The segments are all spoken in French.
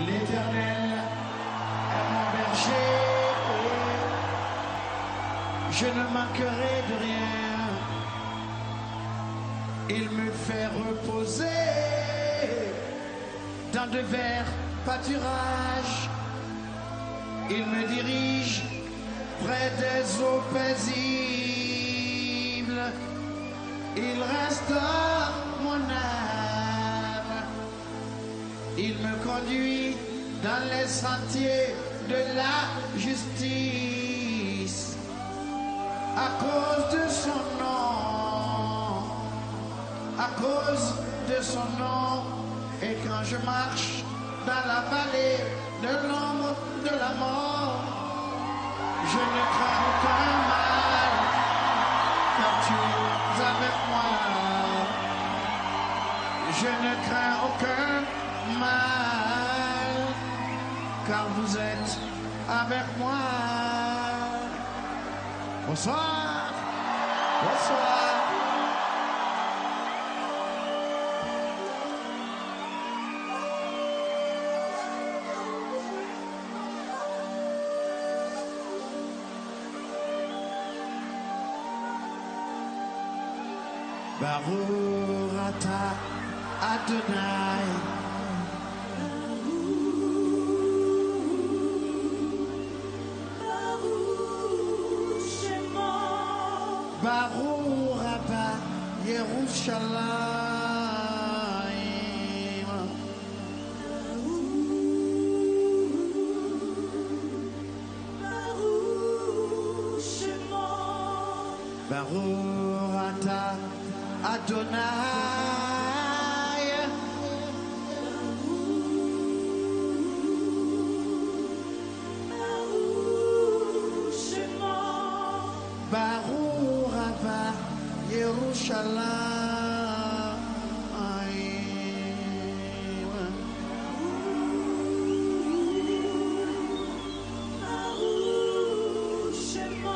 L'Éternel est mon berger, je ne manquerai de rien. Il me fait reposer dans de verts pâturages. Il me dirige près des eaux paisibles. Il restaure mon âme. Il me conduit dans les sentiers de la justice à cause de son nom. À cause de son nom. Et quand je marche dans la vallée de l'ombre de la mort, je ne crains aucun mal, car tu es avec moi. Je ne crains aucun mal, car vous êtes avec moi. Bonsoir, bonsoir. Baruch atah Adonai. Baruch Shema. Baruch atah Yerushalayim. Baruch Shema. Baruch atah Adonai. Baruch Shema. Baruch atah Yerushalayim. Baruch Shema.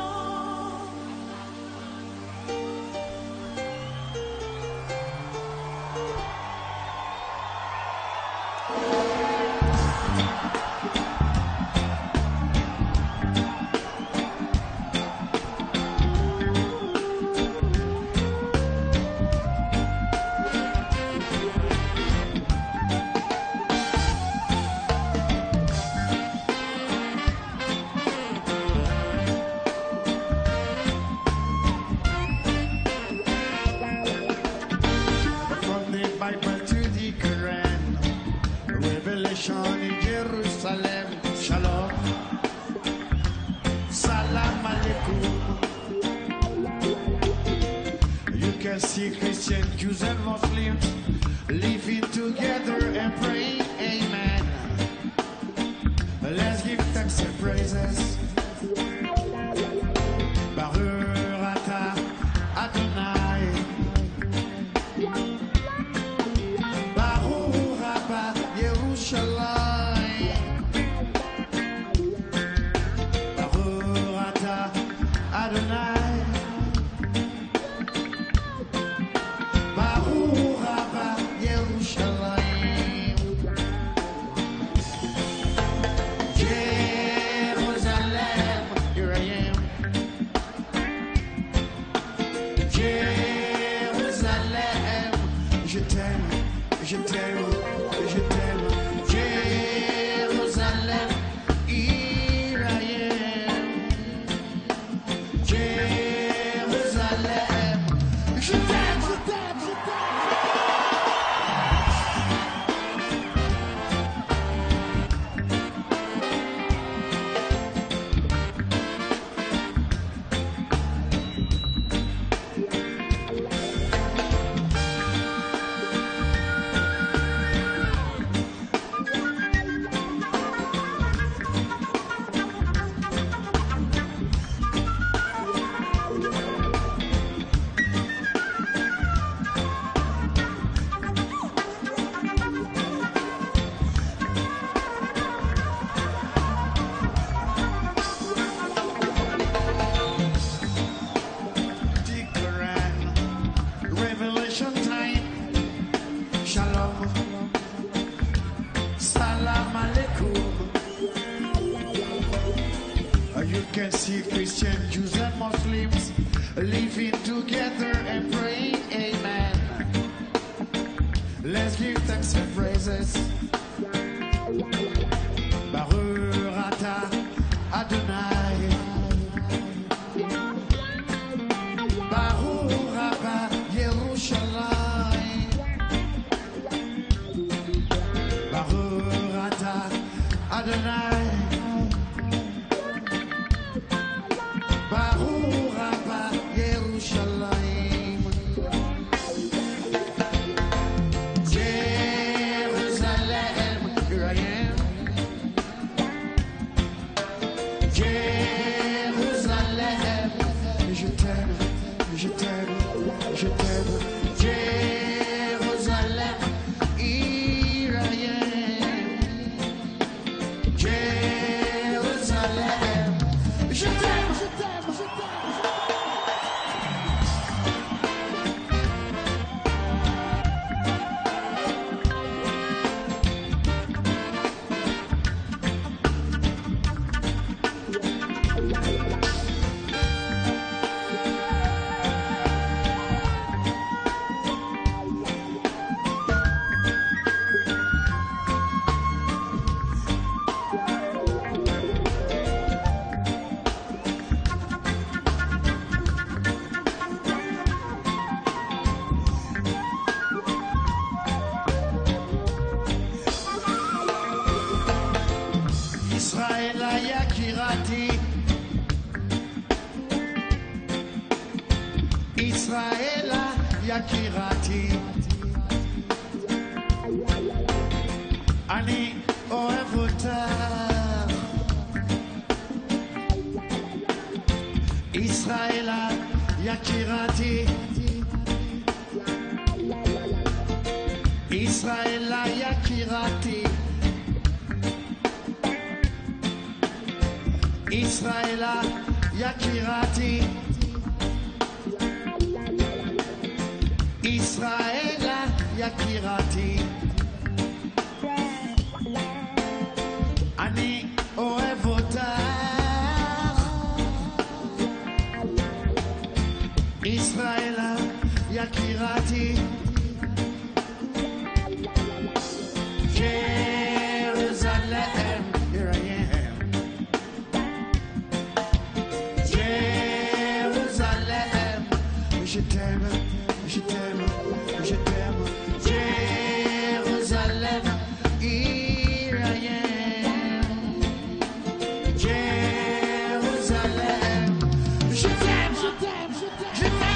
From the Bible to the Quran, Revelation in Jerusalem. Shalom, Salam Alaikum. You can see Christians, Jews and Muslims living together and praying Amen. Let's give thanks and praises. Baruch atah Adonai. Baruch atah Yerushalayim. Baruch atah Adonai. Baruch atah can see Christians, Jews and Muslims living together and praying amen. Let's give thanks and praises. Barurata Adonai. Baruraba Yerushalayim. Barurata Adonai. Baruraba Yerushalayim. Jerusalem, here I am. Jérusalem, je t'aime, je t'aime, je t'aime. Jérusalem, here I am. Jérusalem, je t'aime, je t'aime, je t'aime. Israël Yakirati. Israël Yakirati. Ani Oevotar. Israël Yakirati. Israël Yakirati. Israël Yakirati. Israël Yakirati. Ani Oevotar. Israël Yakirati. Jerusalem, here I am. Jérusalem, je t'aime, je t'aime, je t'aime. Jérusalem, here I am. Jérusalem, je t'aime, je t'aime, je t'aime, je t'aime.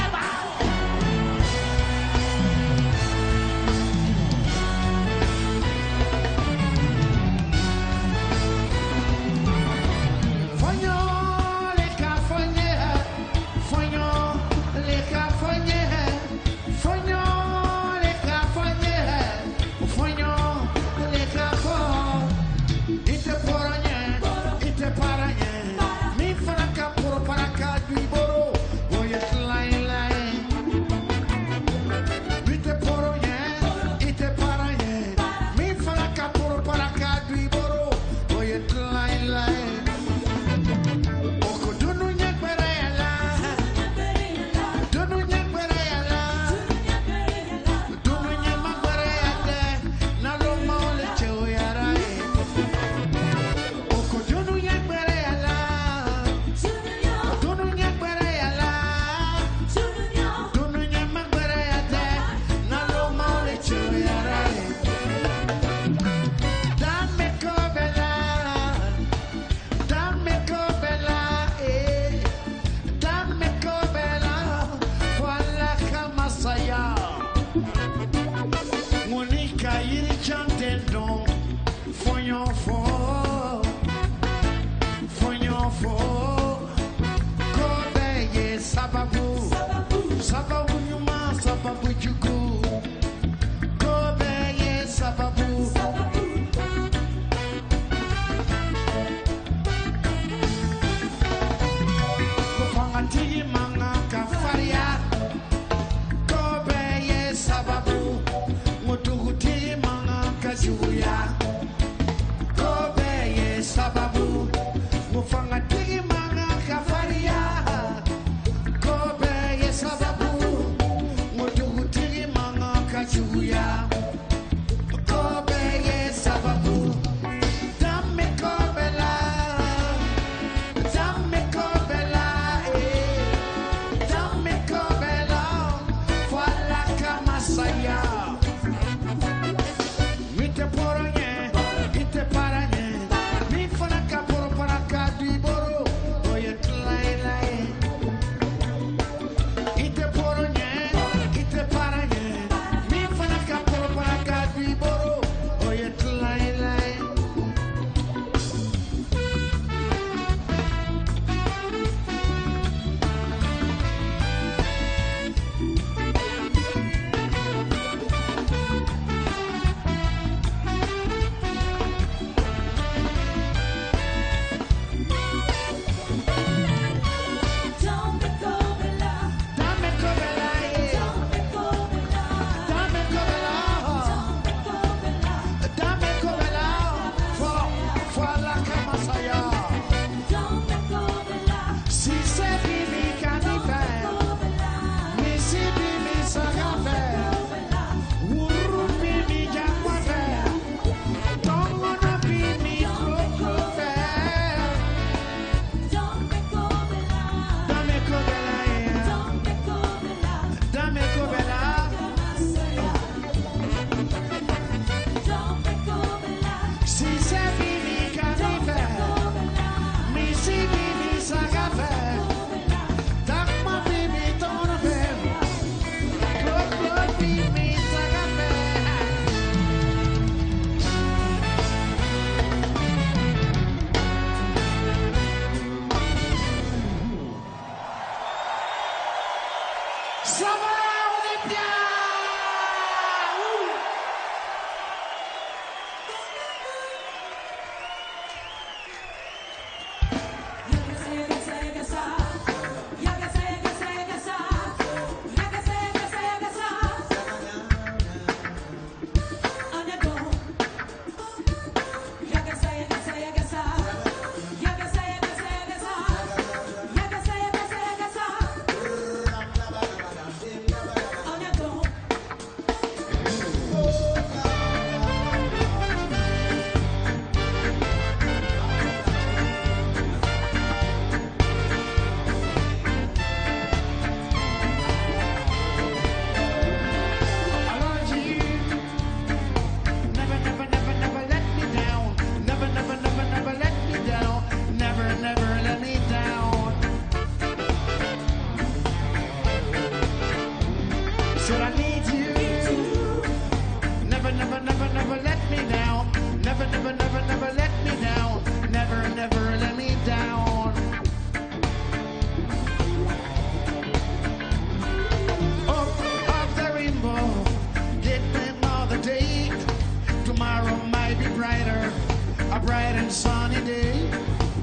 bright and sunny day.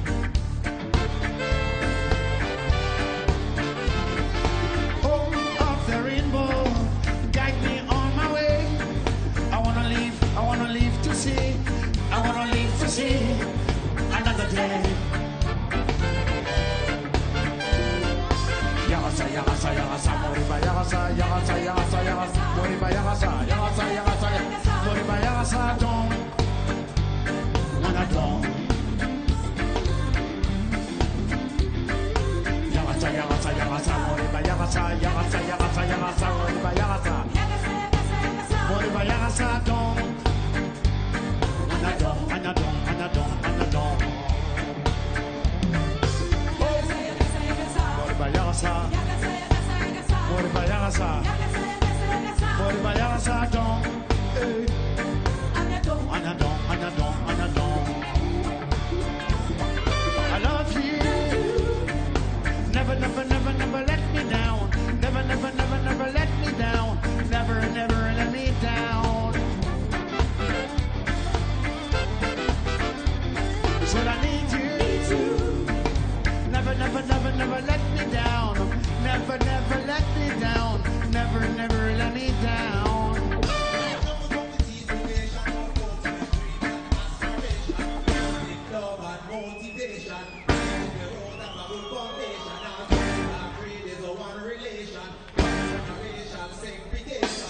Hope of the rainbow, guide me on my way. I wanna live to see, I wanna live to see another day. Yagasa, yagasa, yagasa, moriba, yagasa, yagasa, yagasa, yagasa, moriba, yagasa, yagasa, yagasa, moriba, yagasa, don, anadon. Yagasa, yagasa, yagasa, moriba, yagasa, yagasa, yagasa, yagasa, moriba, yagasa, moriba, yagasa, don, anadon, anadon, anadon, anadon. Moriba, yagasa. Moriba yagasa, moriba yagasa, don, anadon, anadon, anadon. I love you. Never, never, never, never let me down. Never, never, never, never let me down. Never, never let me down. Said I need you. Never, never, never, never let me down. Never, never let me down. Never, never let me down. Love and motivation. Is a one relation. Racial segregation.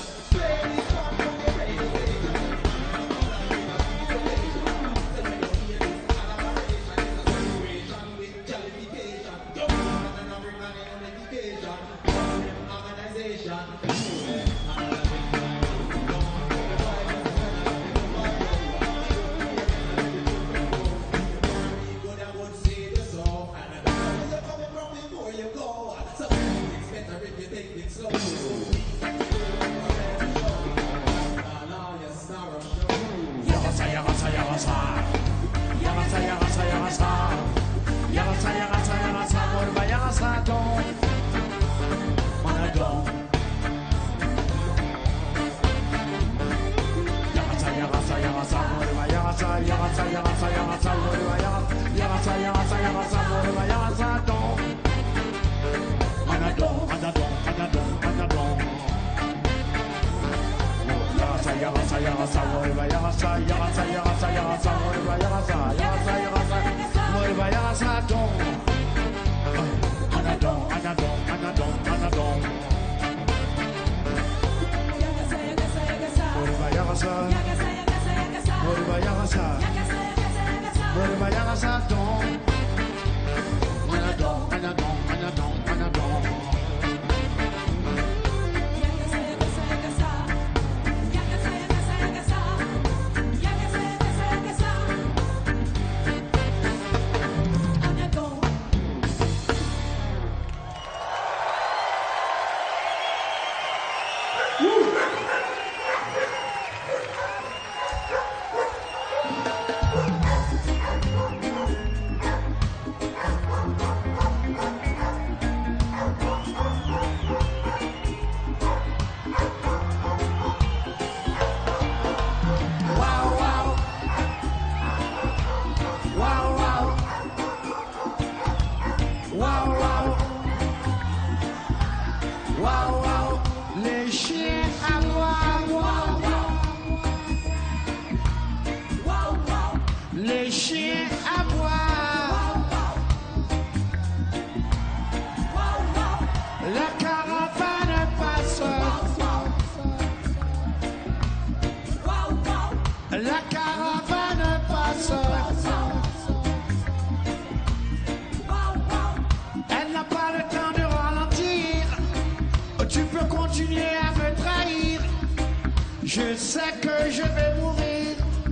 Je sais que je vais mourir,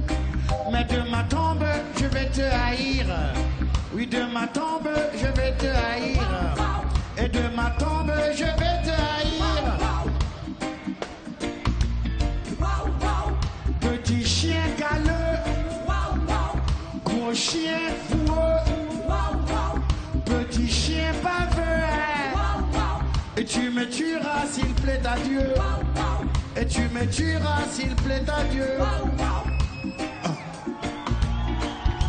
mais de ma tombe, je vais te haïr. Oui, de ma tombe, je vais te haïr. Et de ma tombe, je vais te haïr. Petit chien galeux, gros chien foueux, petit chien baveux. Et tu me tueras s'il plaît à Dieu. Et tu me tueras s'il plaît à Dieu.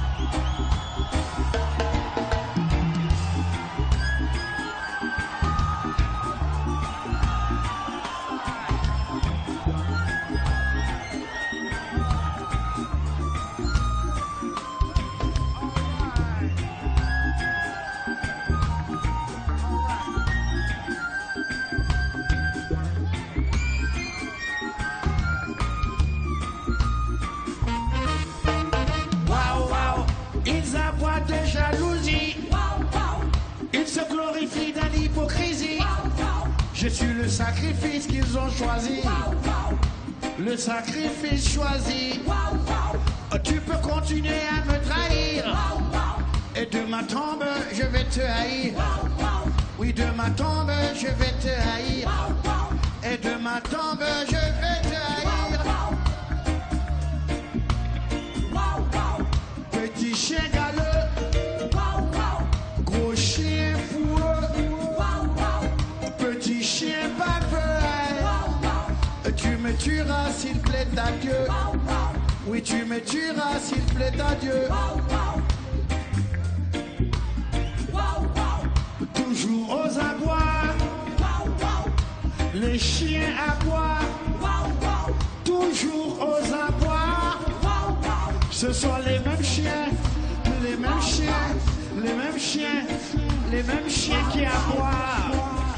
Le sacrifice qu'ils ont choisi, le sacrifice choisi. Tu peux continuer à me trahir, et de ma tombe je vais te haïr. Oui, de ma tombe je vais te haïr, et de ma tombe je vais te haïr. Petit chien galeux, gros chien foueux, petit chien baveux, tu me tueras s'il plaît à Dieu. Oui, tu me tueras s'il plaît à Dieu. Toujours aux abois, les chiens aboient. Toujours aux abois, ce sont les mêmes chiens, les mêmes chiens, les mêmes chiens, les mêmes chiens qui aboient.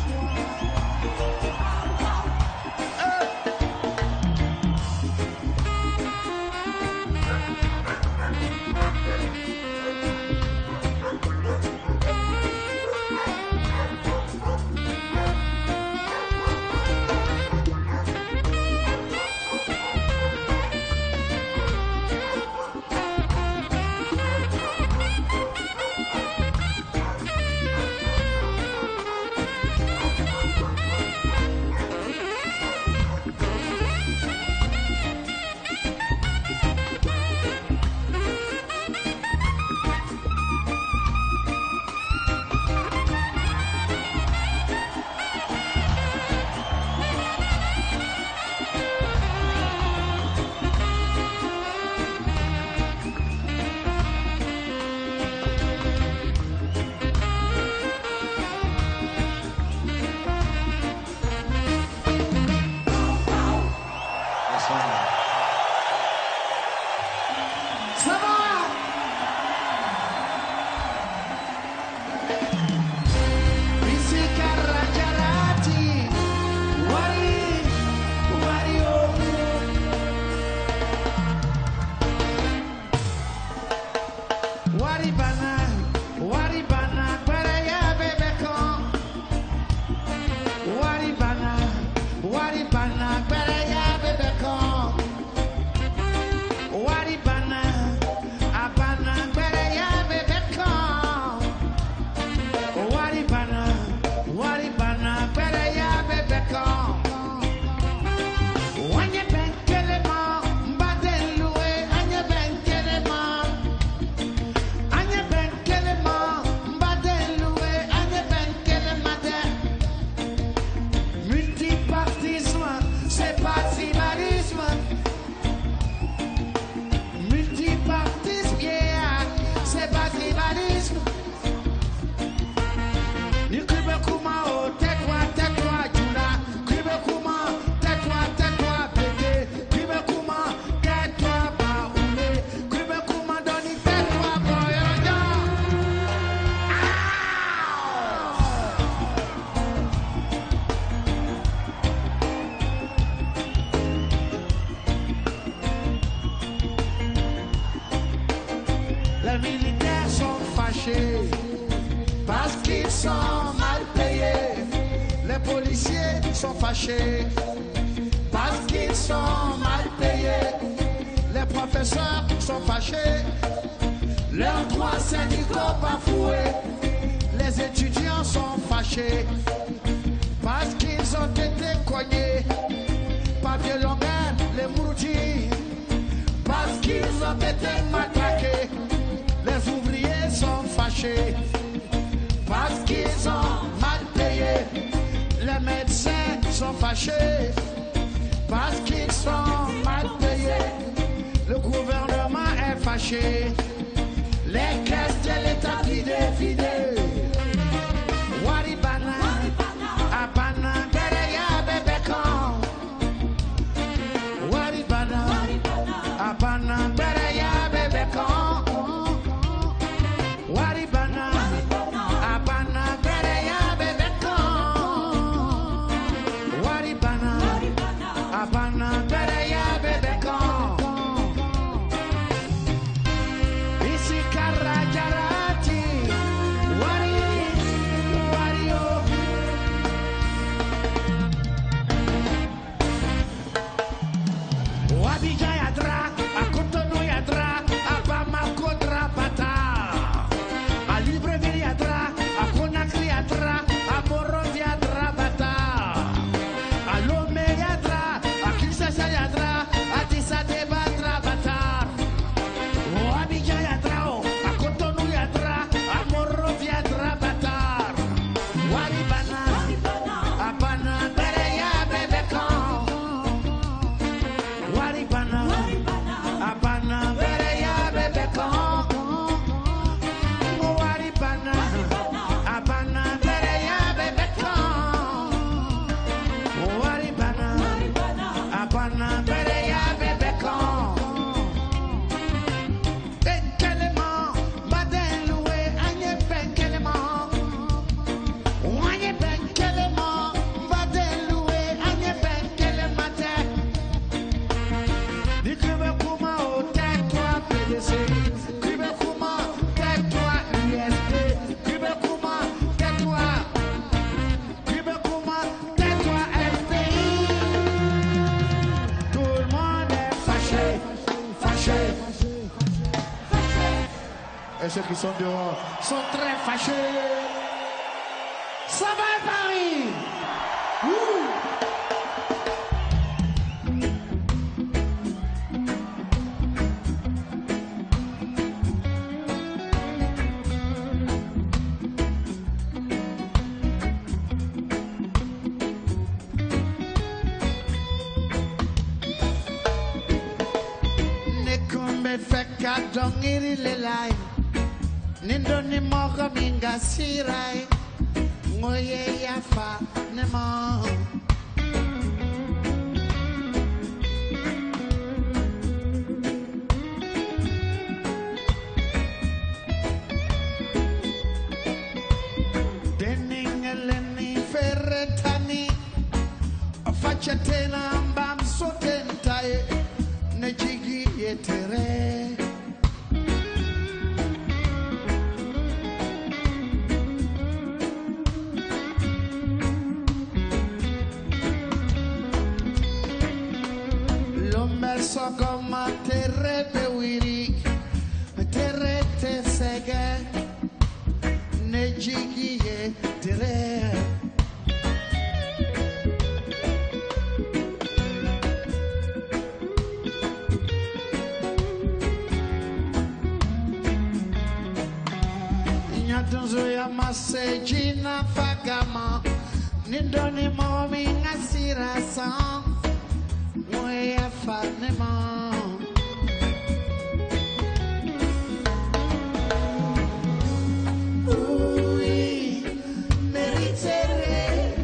Les militaires sont fâchés parce qu'ils sont mal payés. Les policiers sont fâchés parce qu'ils sont mal payés. Les professeurs sont fâchés, leurs droits syndicaux bafoués. Les étudiants sont fâchés parce qu'ils ont été cognés par des longueurs, les moudis, parce qu'ils ont été matraqués. Les ouvriers sont fâchés parce qu'ils ont mal payé. Les médecins sont fâchés parce qu'ils sont mal payés. Le gouvernement est fâché. Les caisses de l'État vidées. Waribana, Abana, Bereya, Bebekon. Waribana, Abana, Bereya, Bebekon. Waribana, Abana, Bereya, Bebekon. Waribana, Abana, Bereya, Bebekon. Isi Karajarati, Et ceux qui sont dehors sont très fâchés. Ça va Paris. Ouh. Dongiri lelai nindo ni moga minga sirai ngoye yafa nemo deningeleni ferretani facetena mbam sotentai ne jigi yetere. Sogoma terre bewiri terre te sege ne jigiye tere nyatunzo ya masejina fagama nindoni momi ngasira sang moya fanema. Oui, méritere,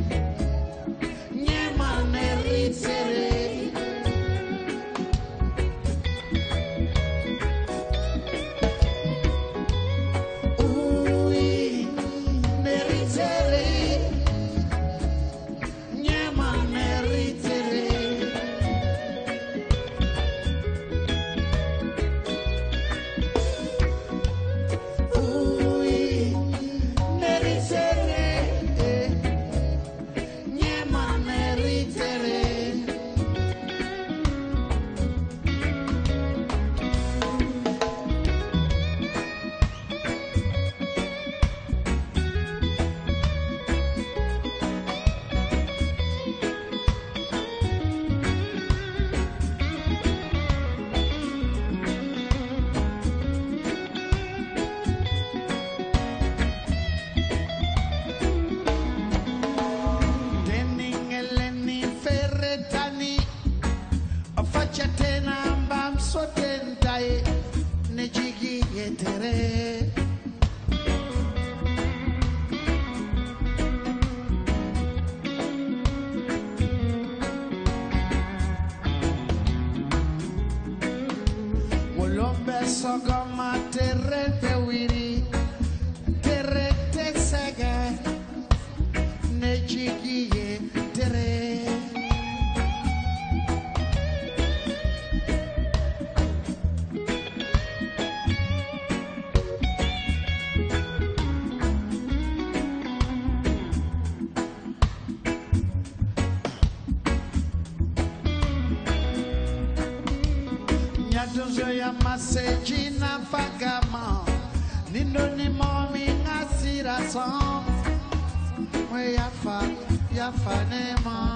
nyema méritere. Oui, méritere, nyema méritere. Sogoma terre pewiri terre te sega ne jigiye terre. Nyatunzo ya masejina fagama nindo ni momi ngasira song we yafa nema.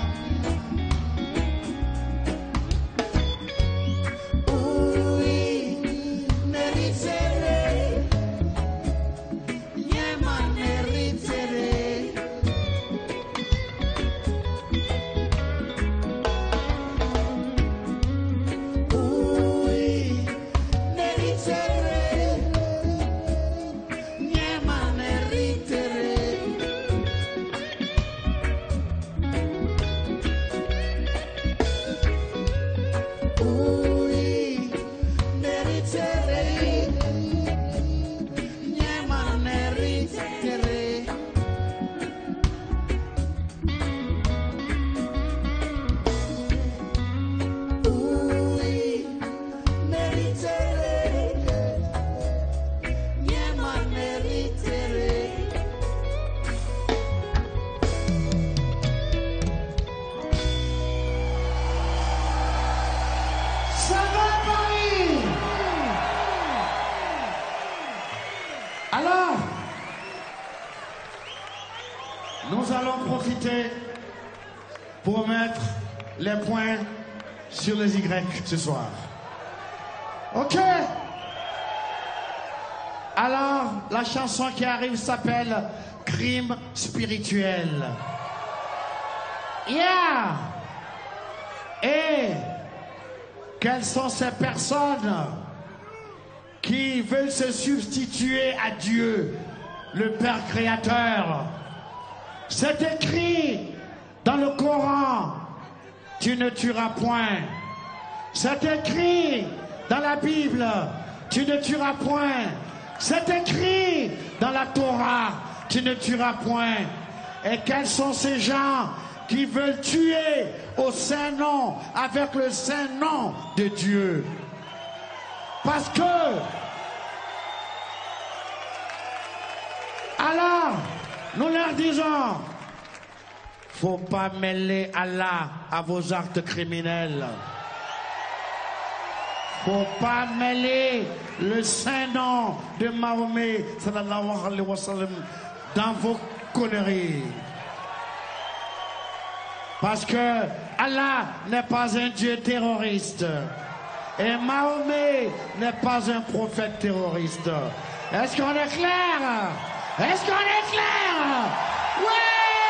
Oui, méritere, nyema méritere. voter pour mettre les points sur les Y ce soir. OK? Alors, la chanson qui arrive s'appelle Crime spirituel. Yeah! Et quelles sont ces personnes qui veulent se substituer à Dieu, le Père Créateur? C'est écrit dans le Coran, tu ne tueras point. C'est écrit dans la Bible, tu ne tueras point. C'est écrit dans la Torah, tu ne tueras point. Et quels sont ces gens qui veulent tuer au saint nom, avec le saint nom de Dieu? Parce que, alors, nous leur disons, faut pas mêler Allah à vos actes criminels. Faut pas mêler le saint nom de Mahomet sallallahu alayhi wa sallam dans vos conneries. Parce que Allah n'est pas un Dieu terroriste. Et Mahomet n'est pas un prophète terroriste. Est-ce qu'on est clair? Est-ce qu'on est clair? Ouais!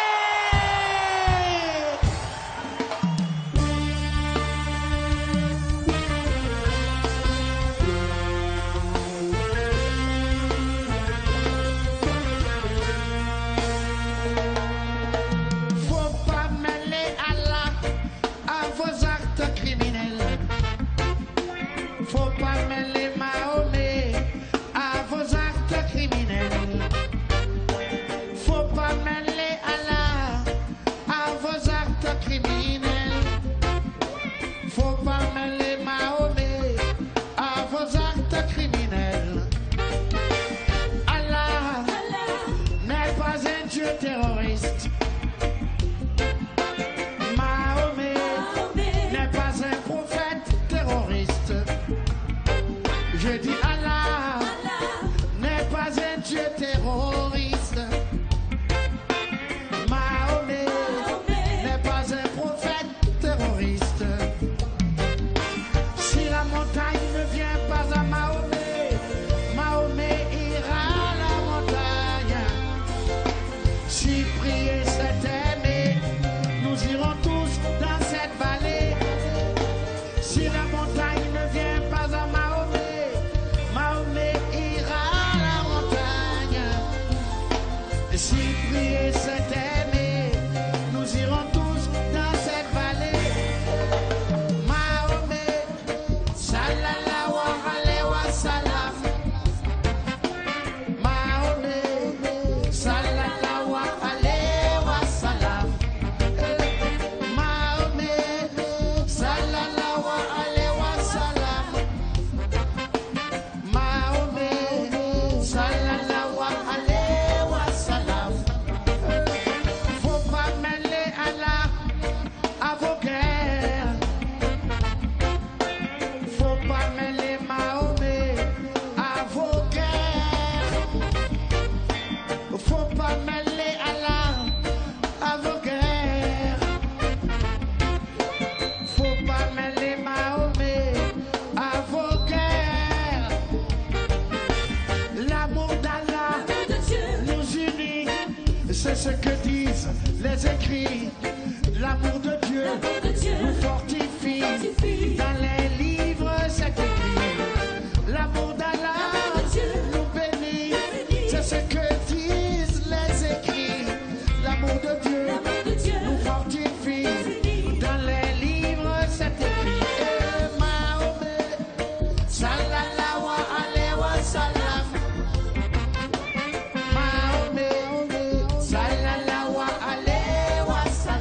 C'est ce que disent les écrits. L'amour de Dieu nous fortifie. Dans les livres, c'est écrit. L'amour d'Allah nous bénit. C'est ce que disent les écrits. L'amour de Dieu nous fortifie. Dans les livres, c'est écrit. Et Mahomet, sallallahu alayhi wa sallam. Mahomet, sallallahu alayhi wa sallam.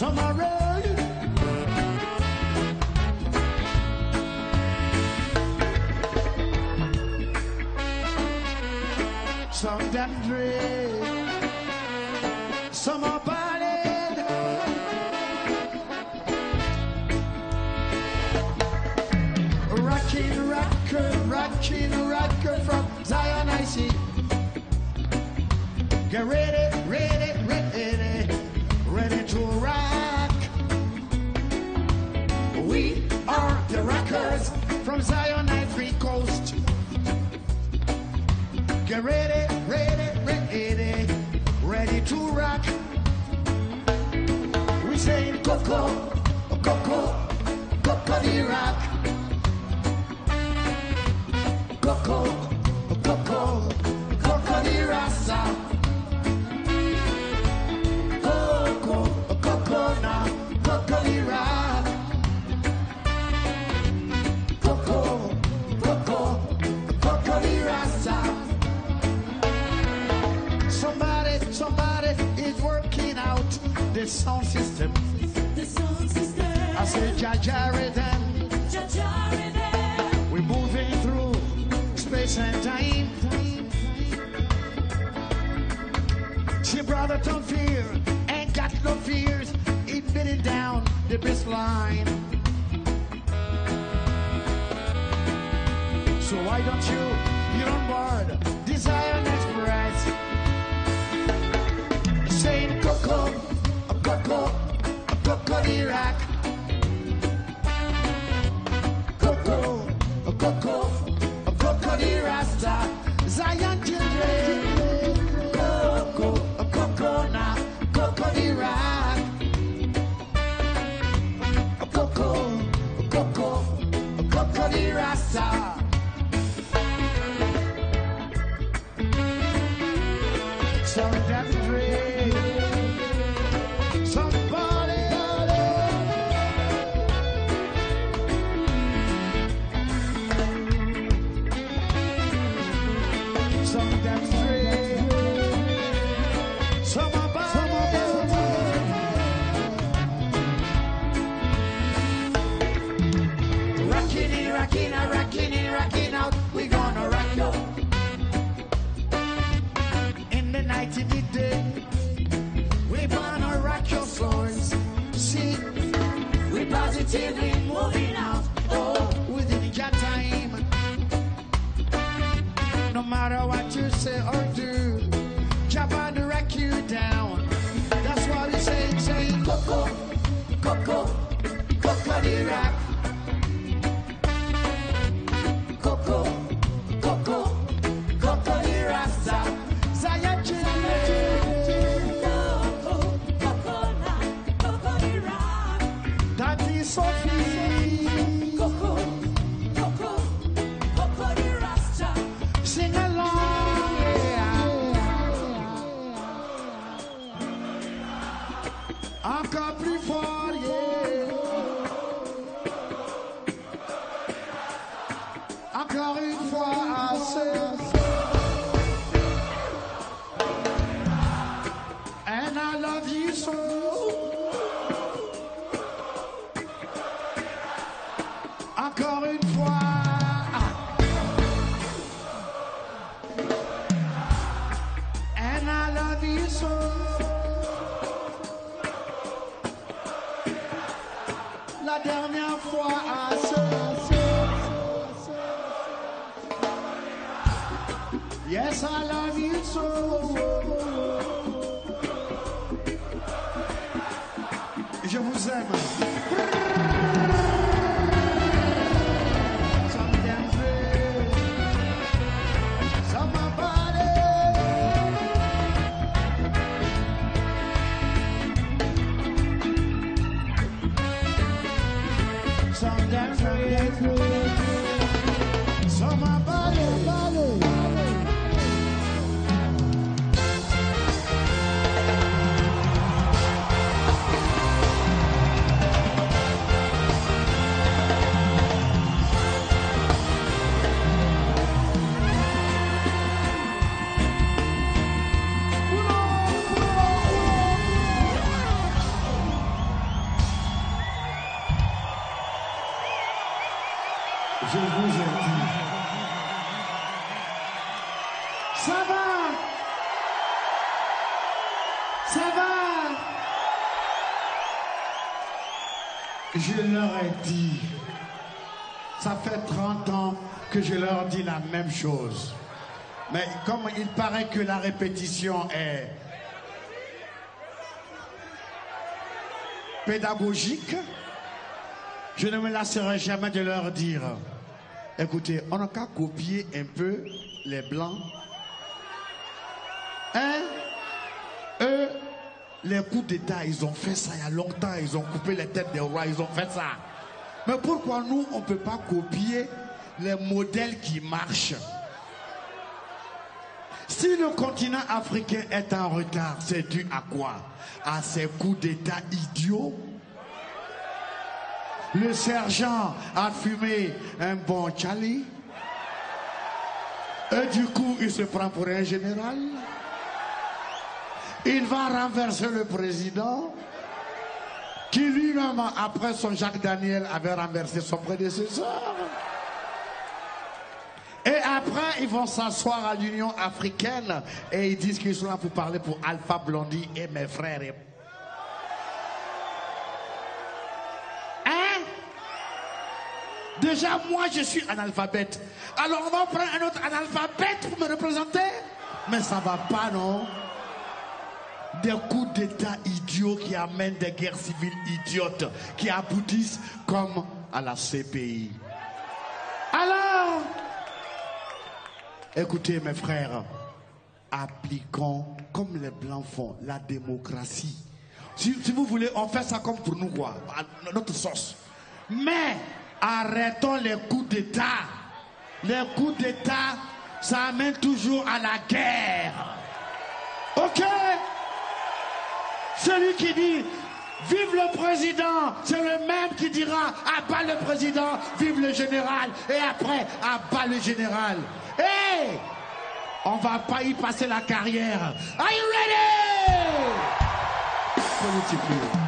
Some are red, some them dread, some are ballad, rockin' rocker from Zion I see. Get ready, ready to rock. We are the rockers from Zion Ivory Coast. Get ready, ready to rock. We say Coco, the rock. Coco, the rasta. Coco, the rock. Coco, the rasta. Somebody is working out the sound system. The sound system. I say Jaja rhythm. We're moving through space and time. See, brother, don't fear, ain't got no fears. Admitting down the best line. So why don't you get on board Zion Express? Saying Coco, the rock. Coco, the rasta. Zion children. Coco, the rock. Coco, the rasta. Some them dream, somebody. Some them dream, some about. Rockin' out. We gonna rock you. In the night, in the day, we gonna rock your floors. See, we positively moving out. Oh, within your time. No matter what you say or do, jump on to rock you down. That's why we say Coco, the rock. Coco, the rasta. Zion children. Coco, the rock. That is Sophie. Coco, the rasta. Sing along, yeah. Encore plus fort, yeah. Encore une fois, assez. And I love you so. Encore une fois. And I love you so. La dernière fois, assez. Yes, I love you so. Je vous aime. Some damn dread, some my body. Some damn dread, some my body. Je vous ai dit. Ça va? Ça va? Je leur ai dit. Ça fait 30 ans que je leur dis la même chose. Mais comme il paraît que la répétition est pédagogique, je ne me lasserai jamais de leur dire, écoutez, on n'a qu'à copier un peu les Blancs. Hein? Eux, les coups d'État, ils ont fait ça il y a longtemps, ils ont coupé les têtes des rois, ils ont fait ça. Mais pourquoi nous, on ne peut pas copier les modèles qui marchent? Si le continent africain est en retard, c'est dû à quoi? À ces coups d'État idiots. Le sergent a fumé un bon Charlie. Et du coup, il se prend pour un général. Il va renverser le président, qui lui-même, après son Jacques Daniel, avait renversé son prédécesseur. Et après, ils vont s'asseoir à l'Union africaine et ils disent qu'ils sont là pour parler pour Alpha Blondy et mes frères. Hein? Déjà, moi, je suis analphabète. Alors, on va prendre un autre analphabète pour me représenter? Mais ça va pas, non? Des coups d'État idiots qui amènent des guerres civiles idiotes qui aboutissent comme à la CPI. Alors, écoutez mes frères, appliquons comme les Blancs font la démocratie. Si vous voulez, on fait ça comme pour nous, quoi, à notre sauce. Mais arrêtons les coups d'État. Les coups d'État, ça amène toujours à la guerre. Ok? Celui qui dit vive le président, c'est le même qui dira abat le président, vive le général, et après abat le général. Hey! On va pas y passer la carrière. Are you ready? Politique.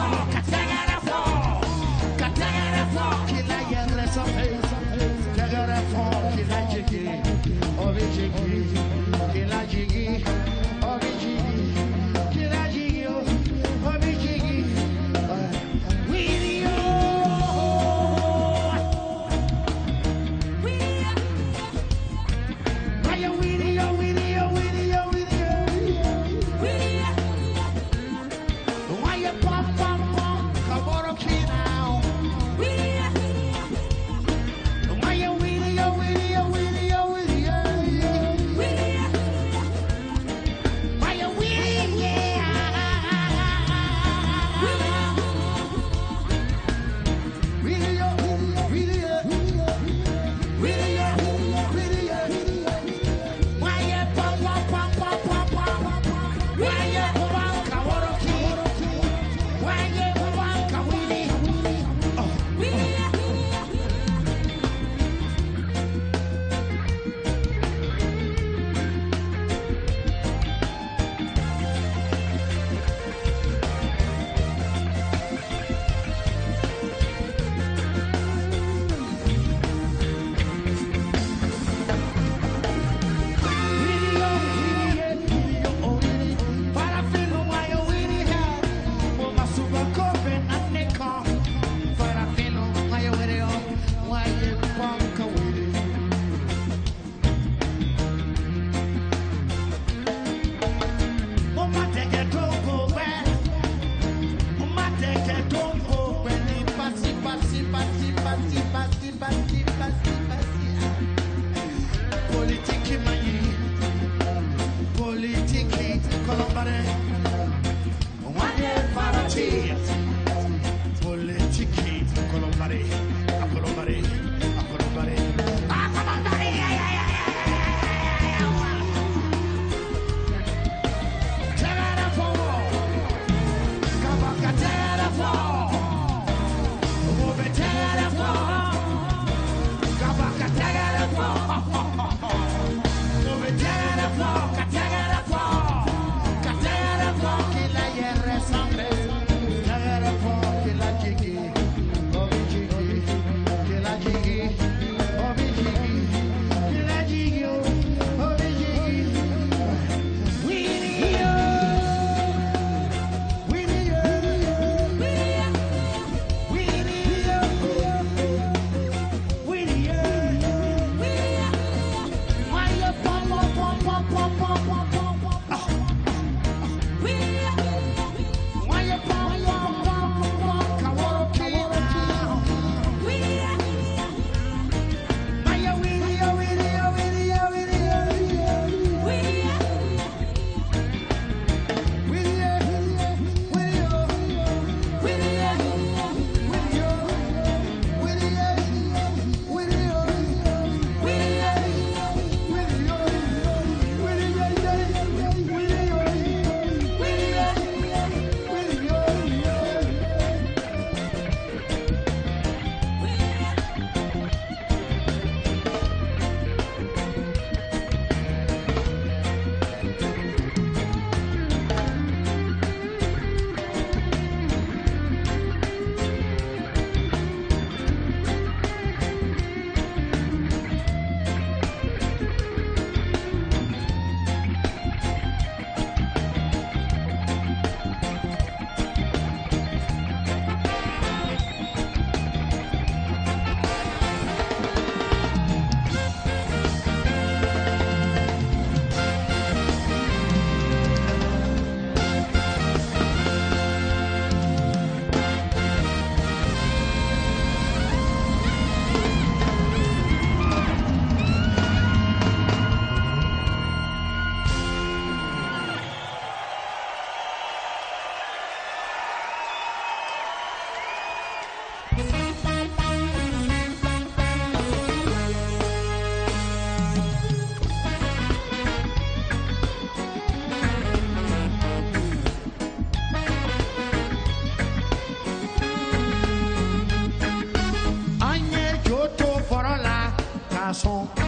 kason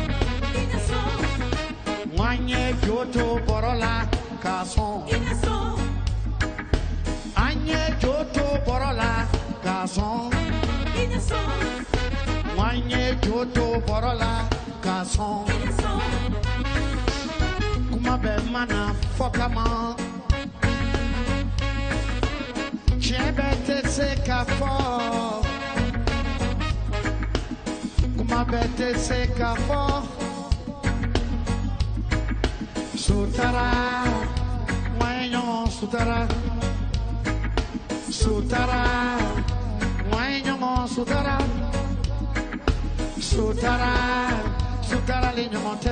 Wanye Kyoto Borola kason Anye joto borola kason. In your song, Wanye joto borola kason. in your song, Kuma be mana fokama. Chebete se kafo. Kuma bete se kafo. Sutara, wanyo sutara. Sutara, wanyo sutara. Sutara, sutara lignomonte.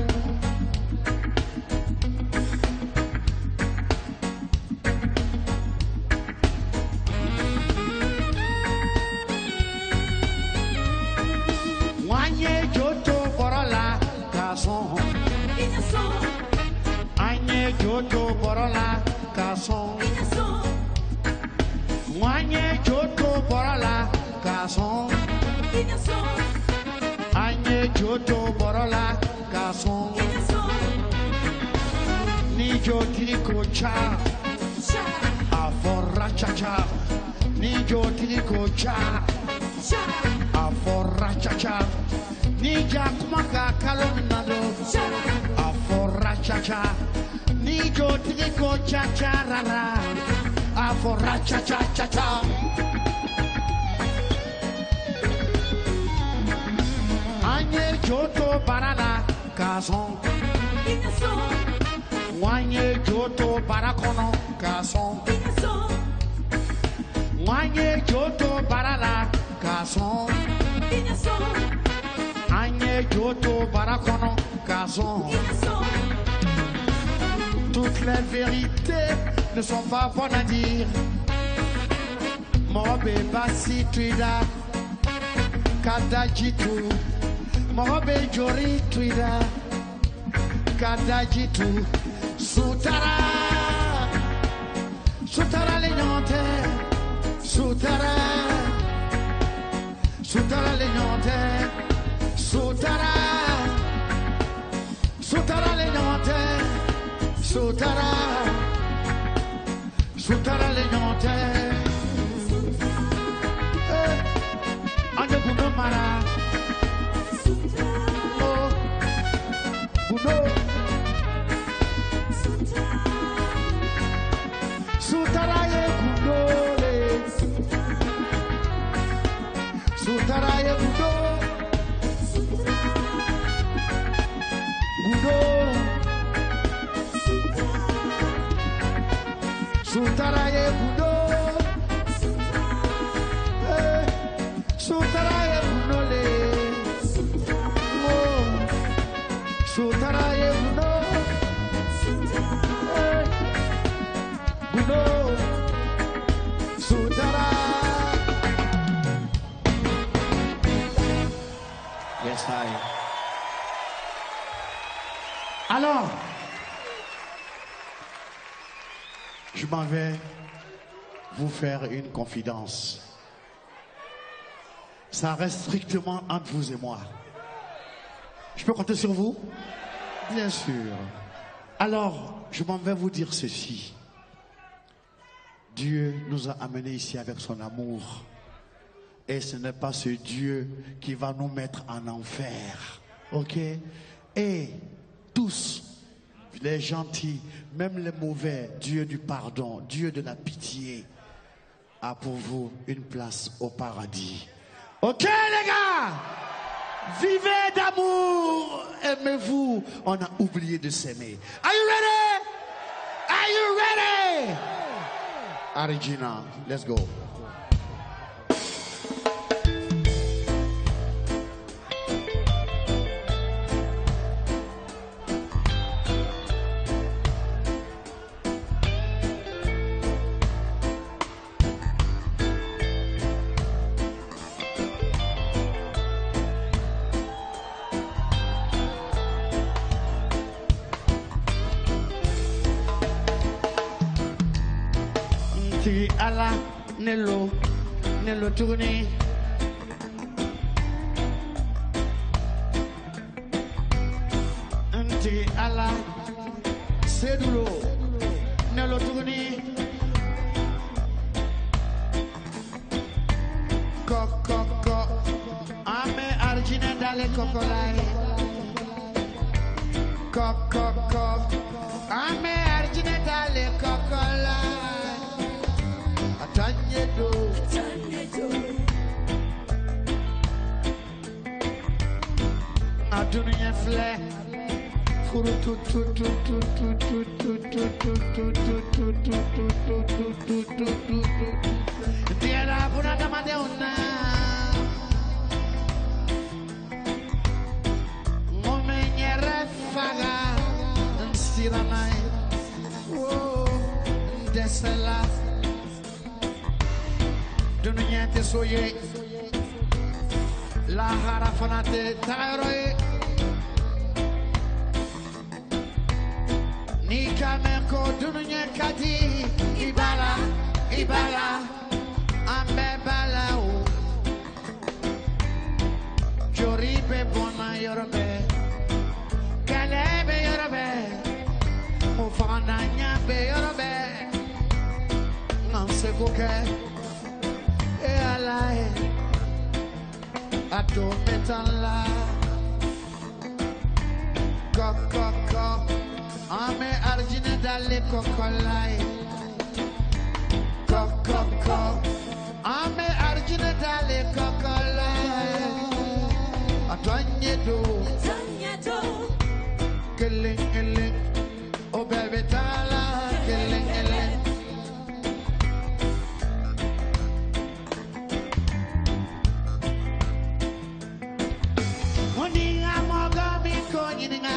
Wanye joto borola kason. in your song, Anye joto borola kason. in your song, Wanye joto borola kason. in your song, Anye joto borola kason. in your song, Ni joti kocha sha, aforra chacha. Ni joti kocha sha, aforra chacha. Ni jakumaka kalominado sha, aforra chacha. Ni joti kocha charara aforra chacha chacha. Anye joto barala kason. in your song, Wanye joto barakono kason. in your song, Wanye joto barala kason. in your song, Anye joto barakono kason. in your song, Toutes les vérités ne sont pas bonnes à dire. Mobe basi tuida kadajitu. Mobe jori tuida kadajitu. Sutara, sutara legnante. Sutara, sutara legnante. Sutara, sutara legnante. Sutara, sutara legnante. Ande buno mara, oh, buno. Sutara ye kundole, sutara ye kundo, kundo. Sutara ye kundo, sutara ye kundole, oh, sutara ye kundo, kundo, sutara. Yes, I. Alors, je m'en vais vous faire une confidence. Ça reste strictement entre vous et moi. Je peux compter sur vous? Bien sûr. Alors, je m'en vais vous dire ceci. Dieu nous a amenés ici avec son amour. Et ce n'est pas ce Dieu qui va nous mettre en enfer. Ok? Et tous, les gentils, même les mauvais, Dieu du pardon, Dieu de la pitié, a pour vous une place au paradis. Ok les gars? Vivez d'amour, aimez-vous. On a oublié de s'aimer. Are you ready? Are you ready? Arigina, let's go. Tigi ala Nello tourné. Tigi ala Sedulo Nello tourné. dale cocolai. Coc, coc, coc. Ame argine dale cocolai. Atanye do. Adunia fle. Furu tu tu tu tu tu tu tu tu tu tu tu tu tu tu tu tu. Tiara puna kamade una. Momenyere faga. Nstiramai. Oh, desela. Dunia te soye. La harafanate tayroye. Nika meko dunia kadi. Ibala, ibala. Ambe bala o. Joribe bona yorobe. Kalebe yorobe. Mufana nyabe yorobe. Nanse koke. E alae. Ato metanla. Kok kok kok. Ame argine dalle cocolai. Kok kok kok. Ame argine dalle cocolai. Atanye do. Killing killing. Oh baby tala. Killing killing. Moninga mogami koninga.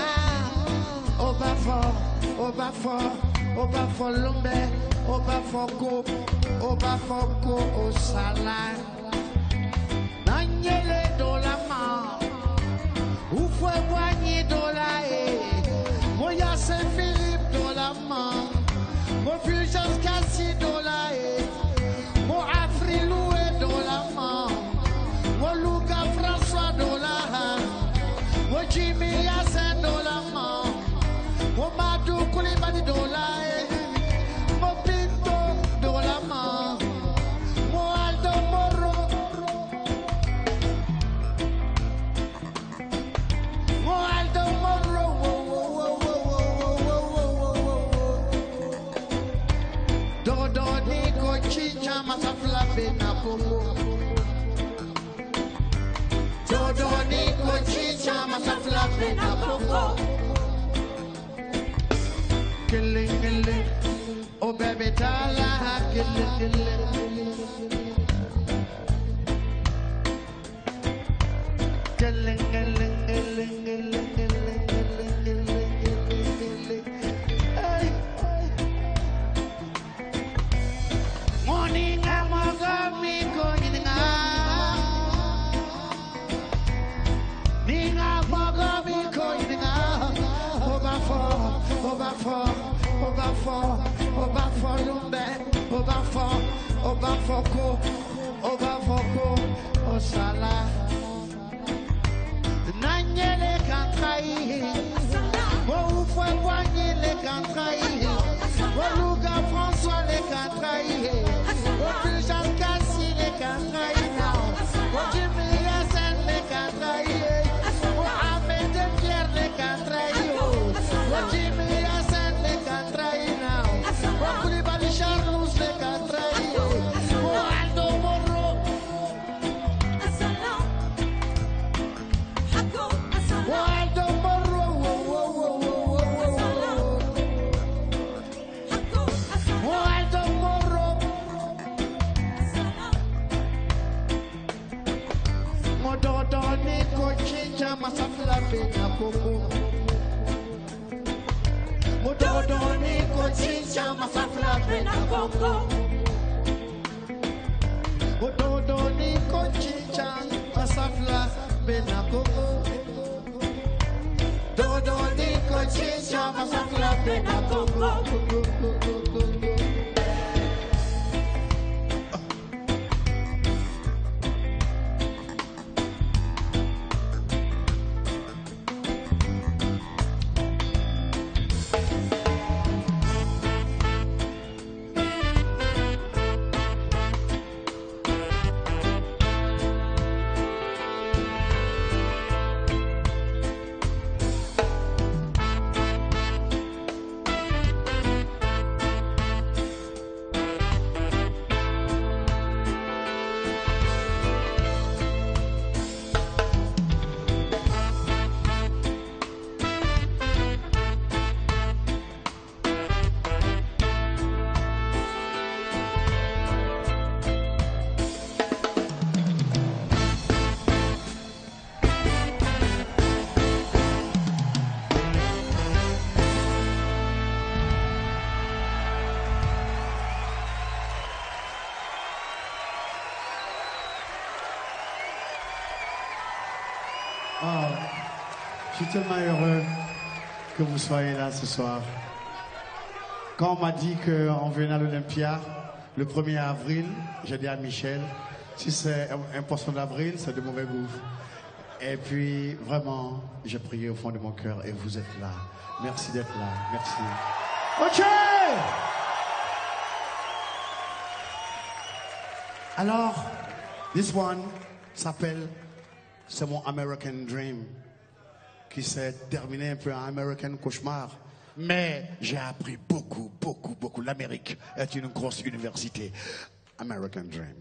Oba for lumbe, oba for go, osala. Nanyele dola ma, ufwe wanyi dola moya Saint Philippe dola ma, mo Fulgence Cassi dola mo Afriloué dola ma, mo Luca François dola, mo Jimmy Yassin dola ma. Madu Kulibadi dola mo Pinto dola ma mo Aldo Moro Dodo Nico Chicha Masafla Bena Popo Dodo Nico Chicha Masafla Bena Popo Killing, killing, oh baby, tala, killing, killing. Killing, killing, killing, killing, killing, killing. Hey. Morning, I'm going Ninga, lumbe, oba foko, osala. Nanyele kantrai, mo ufwe wanyele kantrai, mo Luga François le kantrai, mo Fulgence Cassi le kantrai now, mo Jimmy Yassin le kantrai, mo Ahmed Pierre le kantrai, mo Jimmy Yassin le kantrai now, mo Koulibaly Charles le kantrai, mo Aldo Moro. Masafla bena popo Mododoni kochincha masafla bena popo Mododoni kochincha masafla bena popo Dodoni kochincha masafla bena popo suis tellement heureux que vous soyez là ce soir. Quand on m'a dit qu'on venait à l'Olympia le 1er avril, j'ai dit à Michel, si c'est un poisson d'avril, c'est de mauvais goût. Et puis, vraiment, j'ai prié au fond de mon cœur et vous êtes là. Merci d'être là. Merci. OK! Alors, this one s'appelle, c'est mon American Dream, qui s'est terminé un peu en American Cauchemar. Mais j'ai appris beaucoup. L'Amérique est une grosse université. American Dream.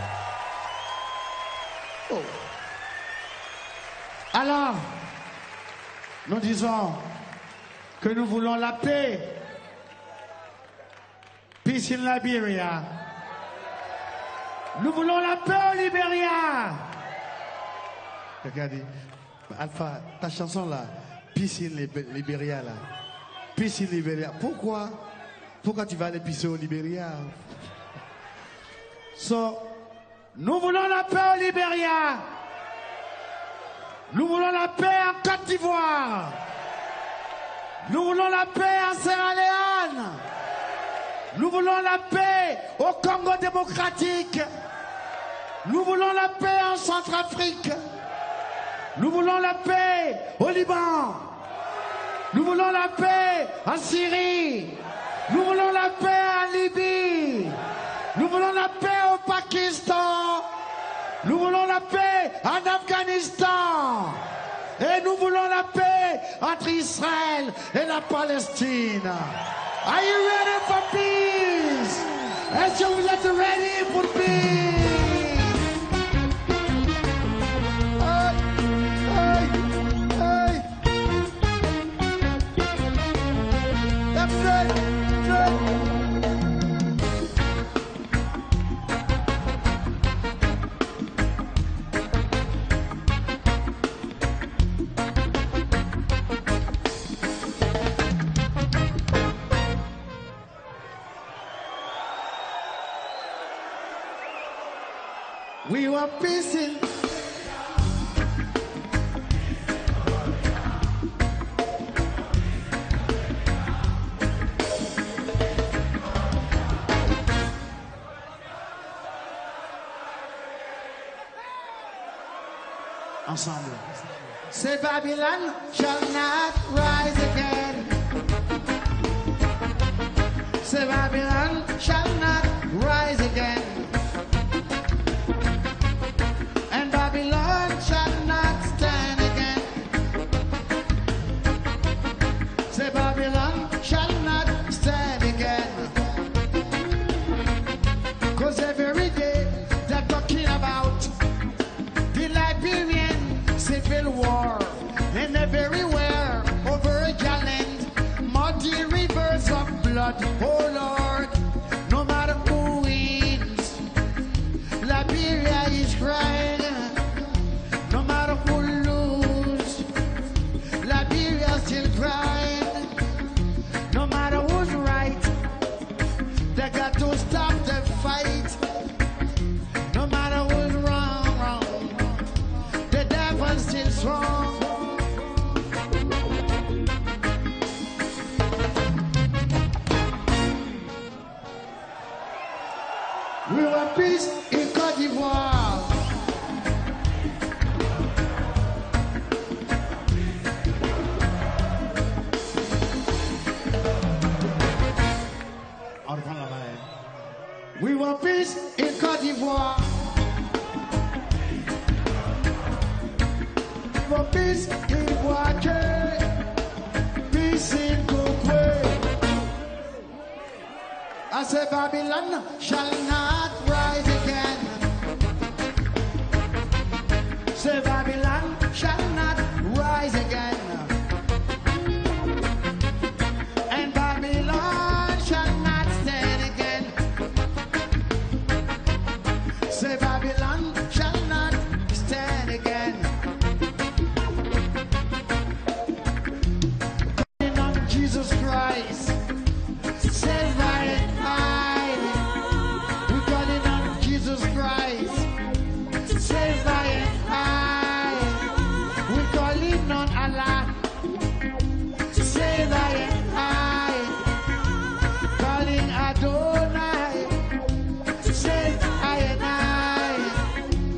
Oh. Alors, nous disons que nous voulons la paix. Peace in Liberia. Nous voulons la paix au Libéria. Regardez, Alpha, ta chanson là, Peace in Liberia là. Peace in Liberia. Pourquoi tu vas aller pisser au Libéria? So, nous voulons la paix au Libéria. Nous voulons la paix en Côte d'Ivoire. Nous voulons la paix en Sierra Leone. Nous voulons la paix au Congo démocratique. Nous voulons la paix en Centrafrique. Nous voulons la paix au Liban. Nous voulons la paix en Syrie. Nous voulons la paix en Libye. Nous voulons la paix au Pakistan. Nous voulons la paix en Afghanistan. Et nous voulons la paix entre Israël et la Palestine. Are you ready for peace? Est-ce que vous êtes ready pour peace? Hey, hey, hey. That's right, right. We were pissing. Ensemble. Say Babylon shall not rise again. Say Babylon shall not rise again. Babylon shall not stand again. Say Babylon shall not stand again. Cause every day they're talking about the Liberian civil war. And everywhere over a land, muddy rivers of blood. Oh Lord, no matter who wins, Liberia is crying. Still crying. No matter who's right, they got to stop the fight. No matter who's wrong, the devil's still strong. We want peace in Côte d'Ivoire. We want peace in Côte d'Ivoire. We want peace in Boaké. Peace in Kokwe. I say Babylon shall not rise again. Say Babylon shall not rise again. And Babylon shall not stand again. Say Babylon shall not stand again. Calling on Jesus Christ, say right and high. We're calling on Jesus Christ, say right and high. We're calling on Allah, say right and high. Calling Adonai, say I and I.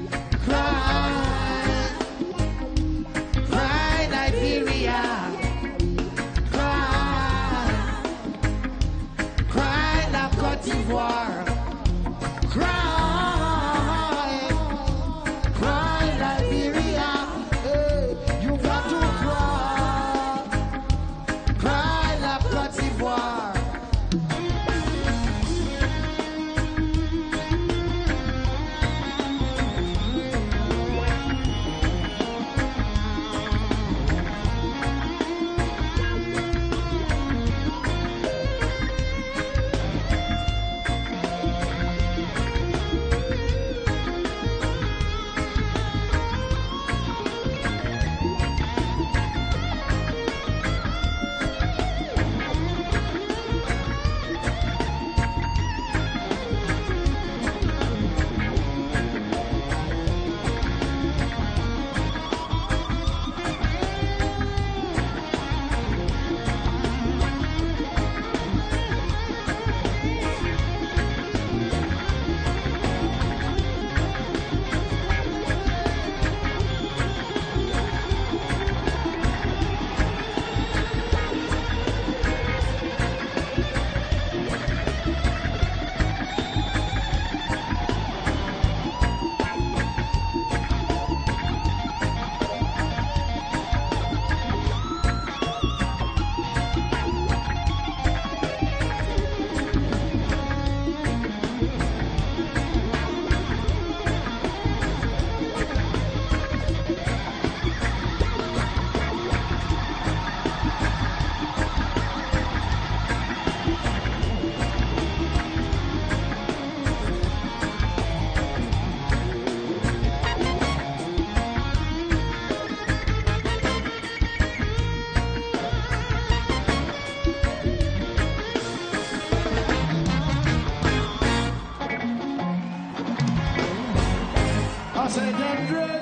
I say them dread.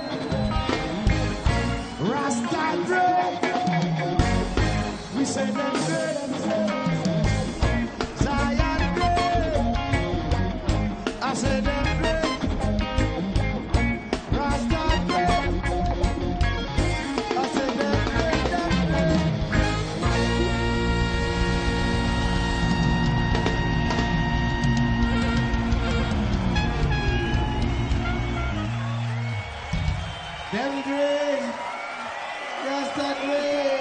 Rasta dread. We say them dread. Zion dread. I say them dread. Rasta dread. I say them dread. Them dread. Rasta dread.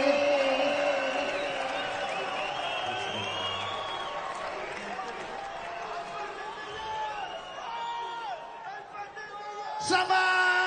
Samba!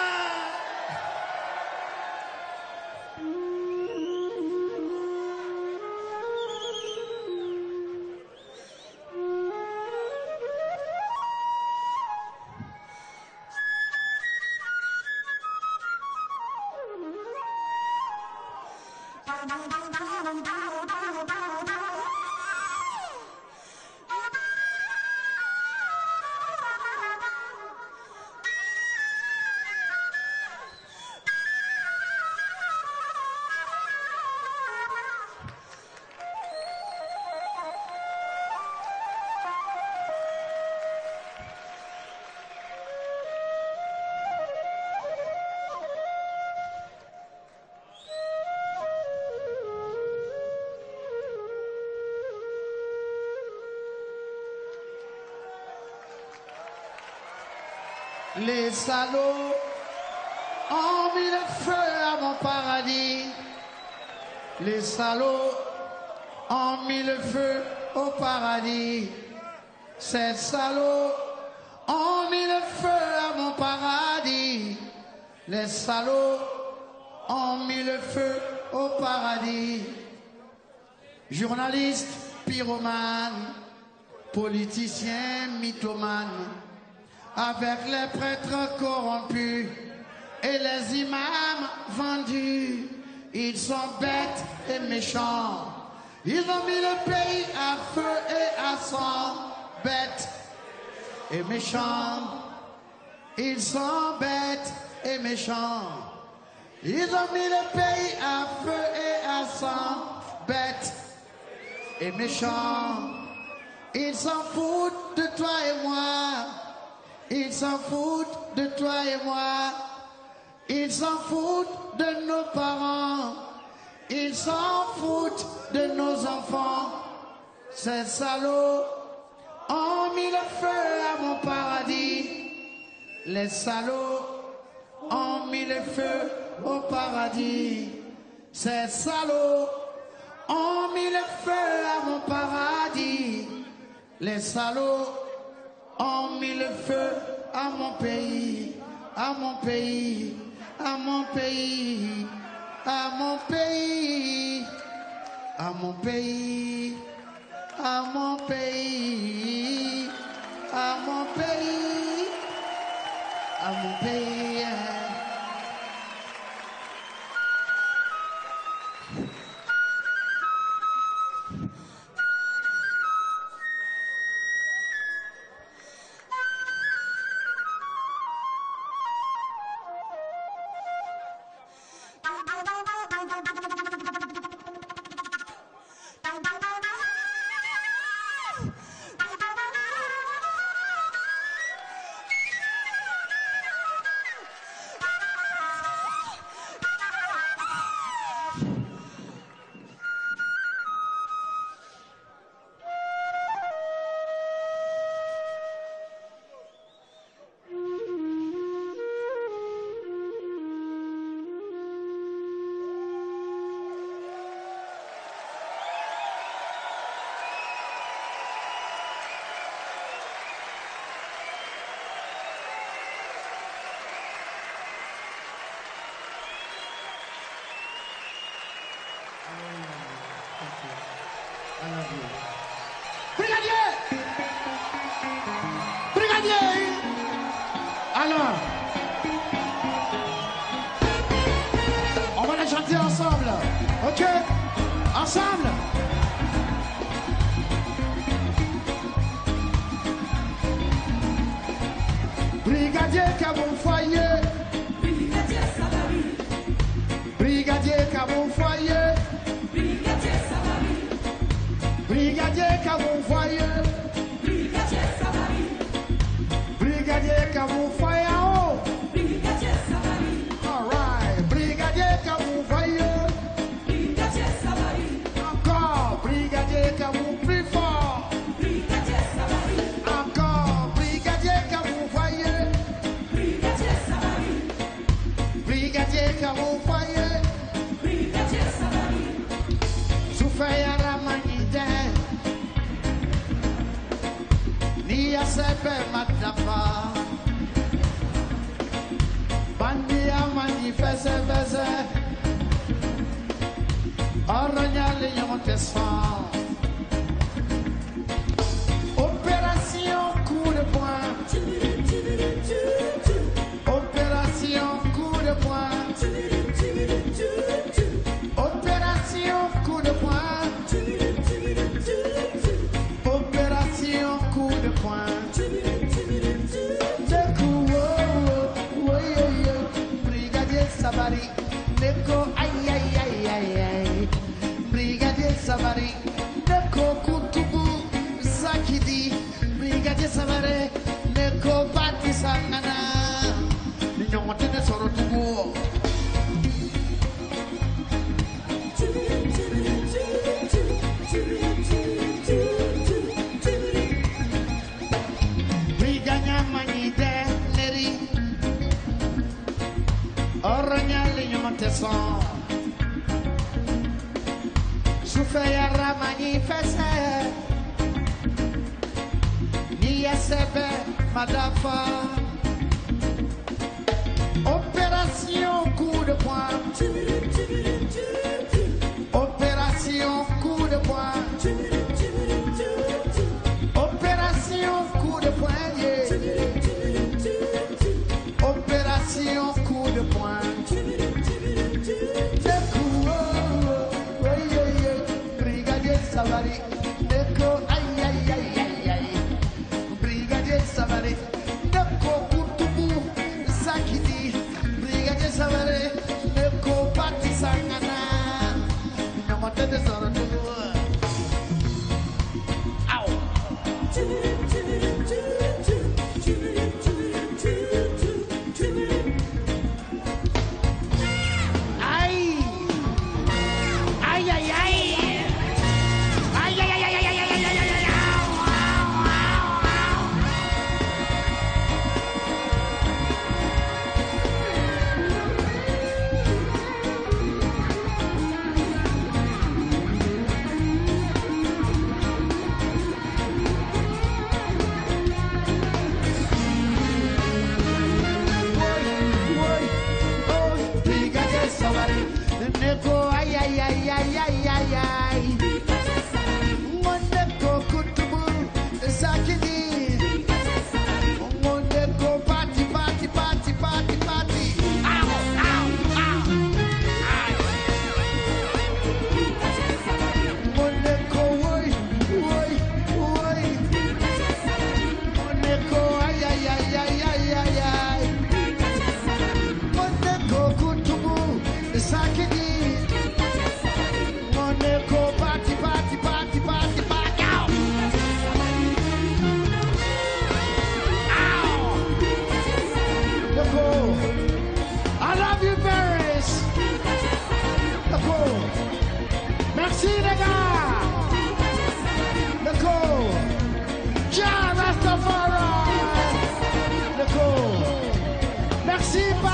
Les salauds ont mis le feu à mon paradis. Les salauds ont mis le feu au paradis. Ces salauds ont mis le feu à mon paradis. Les salauds ont mis le feu au paradis. Journalistes, pyromanes, politiciens, mythomanes, avec les prêtres corrompus et les imams vendus, ils sont bêtes et méchants. Ils ont mis le pays à feu et à sang, bêtes et méchants. Ils sont bêtes et méchants. Ils ont mis le pays à feu et à sang, bêtes et méchants. Ils s'en foutent de toi et moi. Ils s'en foutent de toi et moi. Ils s'en foutent de nos parents. Ils s'en foutent de nos enfants. Ces salauds ont mis le feu à mon paradis. Les salauds ont mis le feu au paradis. Ces salauds ont mis le feu à mon paradis. Les salauds ont mis le feu à mon pays, à mon pays, à mon pays, à mon pays, à mon pays, à mon pays, à mon pays, à mon pays. Brigadier! Brigadier! Alors, on va la chanter ensemble, ok? Ensemble! Brigadier, qu'à mon foyer, comme vous voyez. Brigadier Savary, Brigadier comme vous voyez. Oh. Brigadier Savary, All right. Brigadier comme vous voyez. Brigadier Savary, Encore. Brigadier comme vous plus fort. Brigadier Savary, Encore. Brigadier comme vous voyez. Brigadier Savary, Brigadier comme vous voyez. Brigadier Savary, Soufeya Ramanide. Nia Sepe Matafa. Bandia manifeste fese. Oranya Léon Tesson. Opération coup de poing. Opération coup de poing. Opération coup de poing. Opération coup de poing. Le coup, oh, oh, oh, Brigadier Savary. Neko, aïe, aïe, aïe, aïe, aïe. Brigadier Savary. Neko, Kutubu, Sakidi. Brigadier Savary. Neko, Bati Sangana. L'union de Sorotubu. Briganya Manide, Neri. Oranya L'union Tesson. Soufeya Ramani Fese. Nia Sebe Madafa. Opération coup de poing. Opération coup de poing. Opération coup de poing. Yeah. Opération coup de poing. Le coup, oh, oh, yeah, yeah. Brigadier Savary. Neko, aïe, aïe, aïe, aïe, aïe. Brigadier Savary. Neko, Kutubu, Sakidi. Brigadier Savary. Neko, Bati Sangana. L'union de Sorotubu. Ow. Aïe. Aïe, aïe, aïe. Aïe, aïe, aïe, aïe, aïe, aïe, aïe, aïe, aïe, aïe. Brigadier Savary. Neko, aïe, aïe, aïe, aïe, aïe, aïe, aïe. Moneko Kutubu, Sakidi. Moneko Pati, Pati, Pati, Pati, Pati. Ow, ow, ow. Moneko, oi, oi, oi. Moneko, aïe, aïe, aïe, aïe, aïe, aïe, aïe. Moneko Kutubu, Sakidi. Moneko Pati, Pati, Pati, Pati, Pati. Ow. Ow. Loco. I love you, Paris. Loco. Merci, les gars. Loco. Jah Rastafari. Loco. Merci,